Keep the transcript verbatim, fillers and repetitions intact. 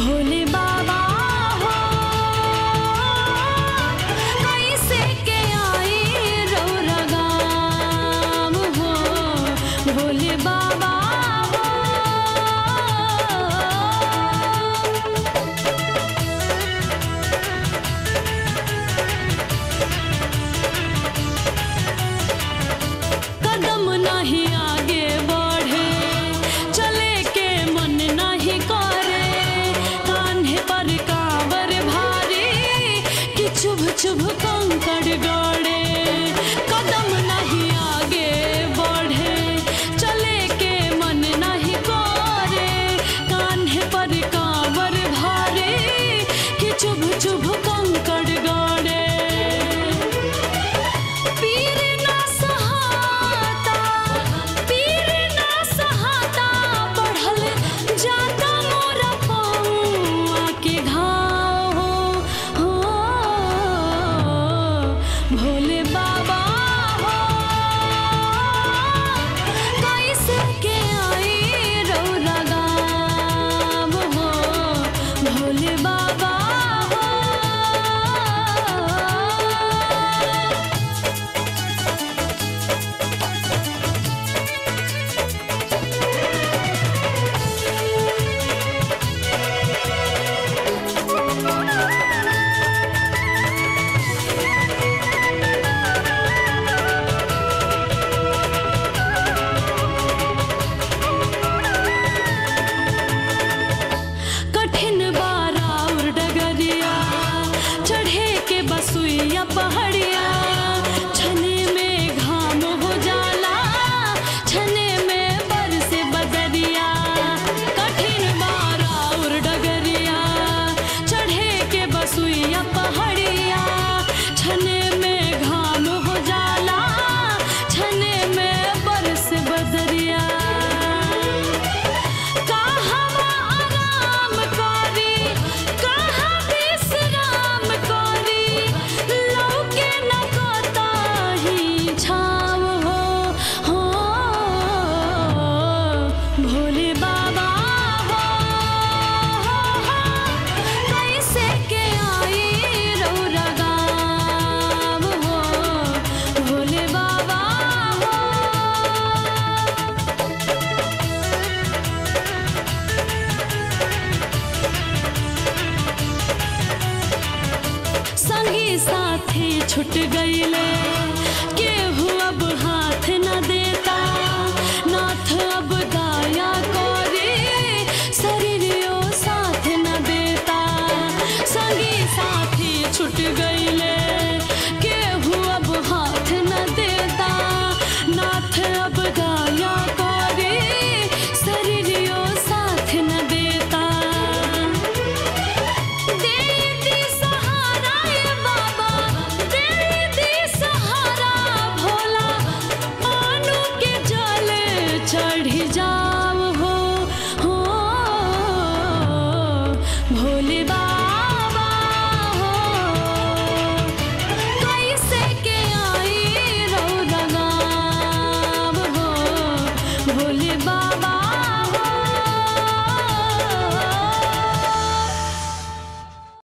भोले बाबा हो कैसे के आई रौरा गाम हो भोले बाबा हो। कदम नहीं आगे बढ़े चले के मन नहीं करे कान्हे पर कांवर भारी कि चुभ चुभ कंकड़ गड़े। कदम नहीं आगे बढ़े चले के मन नहीं करे कान्हे पर कांवर भारी कि चुभ चुभ कंकड़ गड़े। पीर ना सहाता पीर ना सहाता बढ़ल जाता मोरा पौआ के घाव हो भोले बाबा हो कैसे के आई रौरा गाम हो भोले बाबा हो। कठिन बारा और डगरिया चढ़े के बसुइया पहाड़िया छने में घाम हो जाला छने में बरसे बदरिया। कठिन बारा और डगरिया चढ़े के बसुइया पहाड़िया छने में घाम हो जाला छने में बरसे बदरिया। कहवा आराम करी कहाँ विश्राम करी लौके न कतही छाव हो हो भोले बाबा हो कैसे के आई रौरा गाम हो भोले बाबा हो। संगी साथी छुट गईले केहू अब हाथ न देता नाथ अब दाया करे शरीरियो साथ न देता। संगी साथी छुट गईले केहू अब हाथ न देता नाथ अब दाया करे शरीरियो साथ न देता। दे दी सहारा ये बाबा दे दी सहारा भोला आनु के जल चढ़ी जाओ हो हो भोले बाबा।